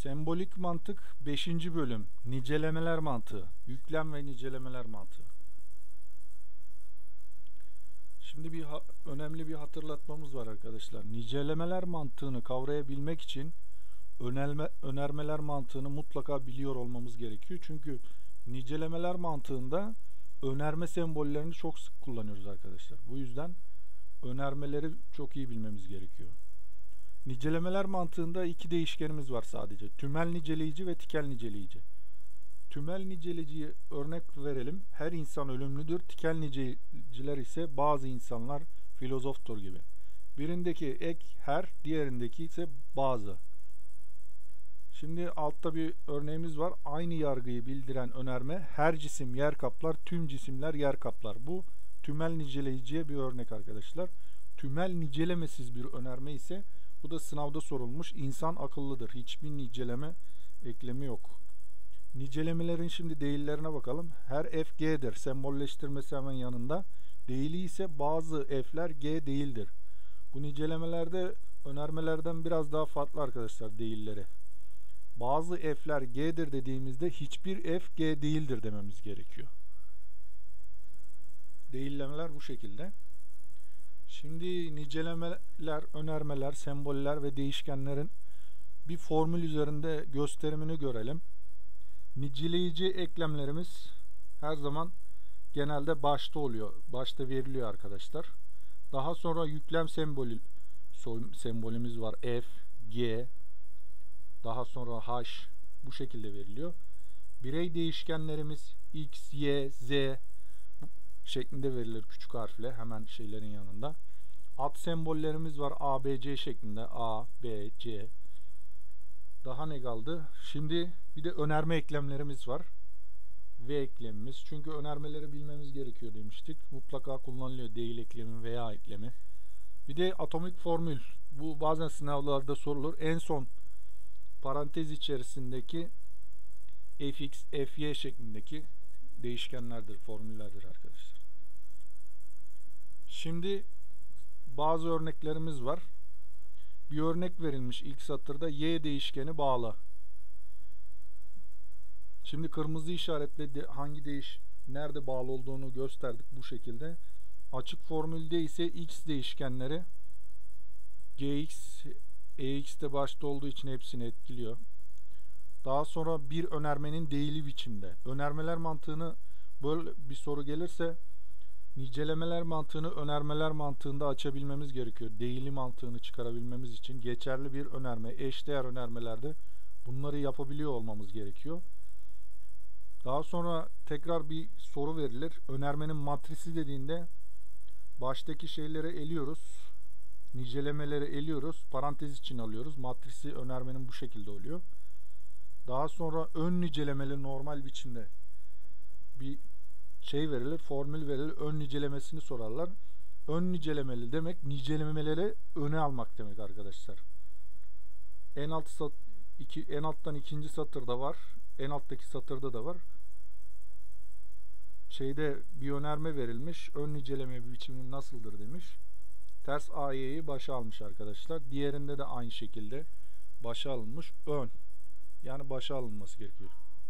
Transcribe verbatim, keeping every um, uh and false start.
Sembolik mantık beşinci bölüm. Nicelemeler mantığı. Yüklem ve nicelemeler mantığı. Şimdi bir önemli bir hatırlatmamız var arkadaşlar. Nicelemeler mantığını kavrayabilmek için önerme, önermeler mantığını mutlaka biliyor olmamız gerekiyor. Çünkü nicelemeler mantığında önerme sembollerini çok sık kullanıyoruz arkadaşlar. Bu yüzden önermeleri çok iyi bilmemiz gerekiyor. Nicelemeler mantığında iki değişkenimiz var sadece. Tümel niceleyici ve tikel niceleyici. Tümel niceleyiciye örnek verelim. Her insan ölümlüdür. Tikel niceleyiciler ise bazı insanlar filozoftur gibi. Birindeki ek her, diğerindeki ise bazı. Şimdi altta bir örneğimiz var. Aynı yargıyı bildiren önerme her cisim yer kaplar, tüm cisimler yer kaplar. Bu tümel niceleyiciye bir örnek arkadaşlar. Tümel nicelemesiz bir önerme ise bu da sınavda sorulmuş. İnsan akıllıdır. Hiçbir niceleme eklemi yok. Nicelemelerin şimdi değillerine bakalım. Her f g'dir. Sembolleştirmesi hemen yanında. Değili ise bazı f'ler g değildir. Bu nicelemelerde önermelerden biraz daha farklı arkadaşlar değilleri. Bazı f'ler g'dir dediğimizde hiçbir f g değildir dememiz gerekiyor. Değillemeler bu şekilde. Şimdi nicelemeler, önermeler, semboller ve değişkenlerin bir formül üzerinde gösterimini görelim. Niceleyici eklemlerimiz her zaman genelde başta oluyor. Başta veriliyor arkadaşlar. Daha sonra yüklem sembolü sembolümüz var. F, G, daha sonra H bu şekilde veriliyor. Birey değişkenlerimiz X, Y, Z şeklinde verilir küçük harfle hemen şeylerin yanında. Ad sembollerimiz var A, B, C şeklinde. A, B, C. Daha ne kaldı? Şimdi bir de önerme eklemlerimiz var. V eklemimiz. Çünkü önermeleri bilmemiz gerekiyor demiştik. Mutlaka kullanılıyor değil eklemi veya eklemi. Bir de atomik formül. Bu bazen sınavlarda sorulur. En son parantez içerisindeki fx, fy şeklindeki değişkenlerdir, formüllerdir arkadaşlar. Şimdi bazı örneklerimiz var. Bir örnek verilmiş ilk satırda y değişkeni bağla. Şimdi kırmızı işaretle de hangi değiş nerede bağlı olduğunu gösterdik bu şekilde. Açık formülde ise x değişkenleri gx, ex de başta olduğu için hepsini etkiliyor. Daha sonra bir önermenin değili biçimde. Önermeler mantığını böyle bir soru gelirse nicelemeler mantığını önermeler mantığında açabilmemiz gerekiyor. Değili mantığını çıkarabilmemiz için geçerli bir önerme, eşdeğer önermelerde bunları yapabiliyor olmamız gerekiyor. Daha sonra tekrar bir soru verilir. Önermenin matrisi dediğinde baştaki şeyleri eliyoruz. Nicelemeleri eliyoruz. Parantez için alıyoruz. Matrisi önermenin bu şekilde oluyor. Daha sonra ön nicelemeli normal biçimde bir şey verilir, formül verilir. Ön nicelemesini sorarlar. Ön nicelemeli demek nicelemeleri öne almak demek arkadaşlar. En alt sat, iki, en alttan ikinci satırda var. En alttaki satırda da var. Şeyde bir önerme verilmiş. Ön niceleme biçimi nasıldır demiş. Ters A'yı başa almış arkadaşlar. Diğerinde de aynı şekilde başa alınmış. Ön. Yani başa alınması gerekiyor.